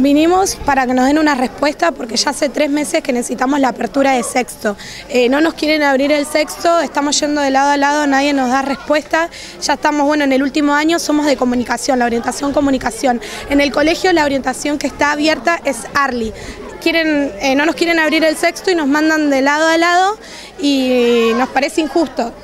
Vinimos para que nos den una respuesta porque ya hace 3 meses que necesitamos la apertura de sexto. No nos quieren abrir el sexto, estamos yendo de lado a lado, nadie nos da respuesta. Ya estamos, bueno, en el último año somos de comunicación, la orientación comunicación. En el colegio la orientación que está abierta es ARLI. No nos quieren abrir el sexto y nos mandan de lado a lado y nos parece injusto.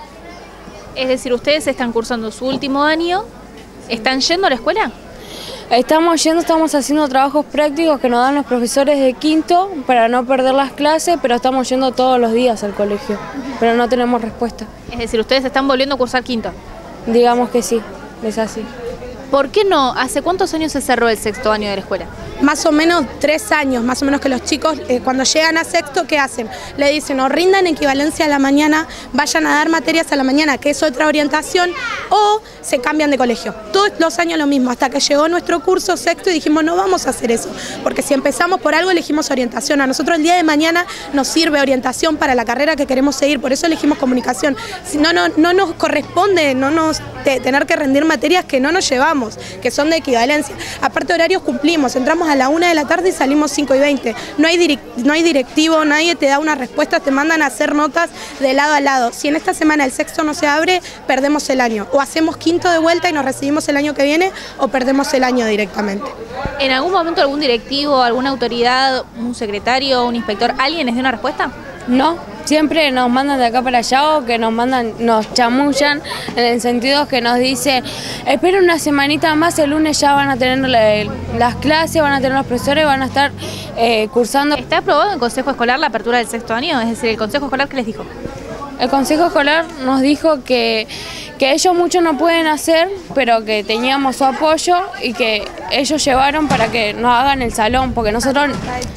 Es decir, ustedes están cursando su último año, ¿están yendo a la escuela? Estamos yendo, estamos haciendo trabajos prácticos que nos dan los profesores de quinto para no perder las clases, pero estamos yendo todos los días al colegio, pero no tenemos respuesta. Es decir, ustedes están volviendo a cursar quinto. Digamos que sí, es así. ¿Por qué no? ¿Hace cuántos años se cerró el sexto año de la escuela? Más o menos 3 años, más o menos que los chicos cuando llegan a sexto, ¿qué hacen? Le dicen o rindan equivalencia a la mañana, vayan a dar materias a la mañana, que es otra orientación, o se cambian de colegio. Todos los años lo mismo, hasta que llegó nuestro curso sexto y dijimos no vamos a hacer eso, porque si empezamos por algo elegimos orientación. A nosotros el día de mañana nos sirve orientación para la carrera que queremos seguir, por eso elegimos comunicación. Si no nos corresponde tener que rendir materias que no nos llevamos, que son de equivalencia. Aparte horarios cumplimos, entramos a la 1 de la tarde y salimos 5:20. No hay directivo, nadie te da una respuesta, te mandan a hacer notas de lado a lado. Si en esta semana el sexto no se abre, perdemos el año. O hacemos quinto de vuelta y nos recibimos el año que viene, o perdemos el año directamente. ¿En algún momento algún directivo, alguna autoridad, un secretario, un inspector, alguien les dio una respuesta? No, siempre nos mandan de acá para allá o que nos chamullan en el sentido que nos dicen esperen una semanita más, el lunes ya van a tener las clases, van a tener los profesores, van a estar cursando. ¿Está aprobado en el Consejo Escolar la apertura del sexto año? Es decir, ¿el Consejo Escolar qué les dijo? El Consejo Escolar nos dijo que ellos mucho no pueden hacer, pero que teníamos su apoyo y que ellos llevaron para que nos hagan el salón, porque nosotros...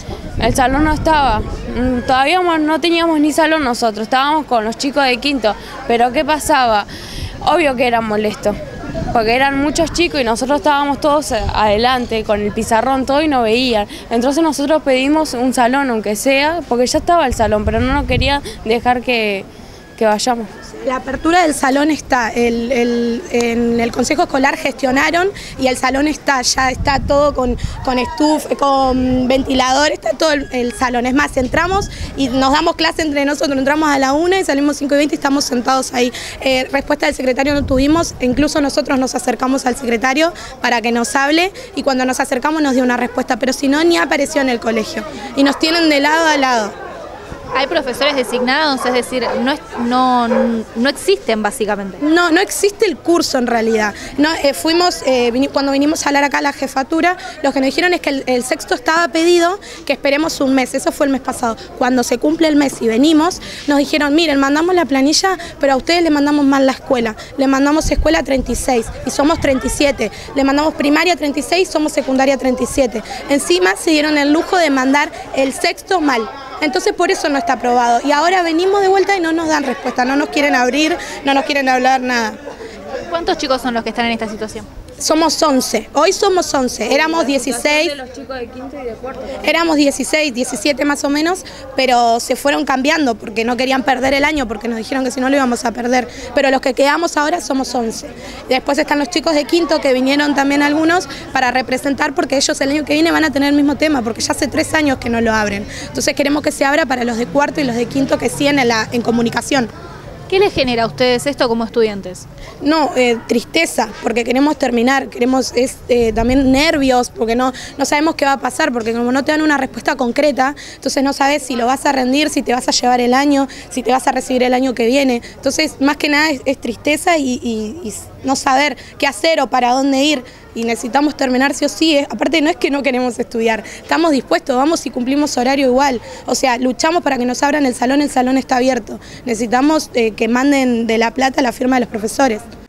El salón no estaba, todavía no teníamos ni salón nosotros, estábamos con los chicos de quinto, pero ¿qué pasaba? Obvio que era molesto, porque eran muchos chicos y nosotros estábamos todos adelante con el pizarrón todo y no veían. Entonces nosotros pedimos un salón, aunque sea, porque ya estaba el salón, pero no nos querían dejar que vayamos. La apertura del salón está, en el Consejo Escolar gestionaron y el salón ya está todo con estufa, con ventilador, está todo el salón. Es más, entramos y nos damos clase entre nosotros, entramos a la 1 y salimos 5:20 y estamos sentados ahí. Respuesta del secretario no tuvimos, incluso nosotros nos acercamos al secretario para que nos hable y cuando nos acercamos nos dio una respuesta, pero si no, ni apareció en el colegio y nos tienen de lado a lado. ¿Hay profesores designados? Es decir, no existen básicamente. No existe el curso en realidad. Cuando vinimos a hablar acá a la jefatura, lo que nos dijeron es que el sexto estaba pedido, que esperemos un mes. Eso fue el mes pasado. Cuando se cumple el mes y venimos, nos dijeron, miren, mandamos la planilla, pero a ustedes le mandamos mal la escuela. Le mandamos escuela 36 y somos 37. Le mandamos primaria 36, somos secundaria 37. Encima se dieron el lujo de mandar el sexto mal. Entonces por eso no está aprobado. Y ahora venimos de vuelta y no nos dan respuesta, no nos quieren abrir, no nos quieren hablar nada. ¿Cuántos chicos son los que están en esta situación? Somos 11, hoy somos 11, éramos 16, de los chicos de quinto y de cuarto. Éramos 16, 17 más o menos, pero se fueron cambiando porque no querían perder el año, porque nos dijeron que si no lo íbamos a perder, pero los que quedamos ahora somos 11. Después están los chicos de quinto que vinieron también algunos para representar porque ellos el año que viene van a tener el mismo tema, porque ya hace 3 años que no lo abren. Entonces queremos que se abra para los de cuarto y los de quinto que siguen en comunicación. ¿Qué les genera a ustedes esto como estudiantes? No, tristeza, porque queremos terminar, también nervios, porque no sabemos qué va a pasar, porque como no te dan una respuesta concreta, entonces no sabes si lo vas a rendir, si te vas a llevar el año, si te vas a recibir el año que viene. Entonces, más que nada es tristeza y no saber qué hacer o para dónde ir. Y necesitamos terminar sí o sí. Aparte no es que no queremos estudiar, estamos dispuestos, vamos y cumplimos horario igual. O sea, luchamos para que nos abran el salón está abierto. Necesitamos que manden de La Plata la firma de los profesores.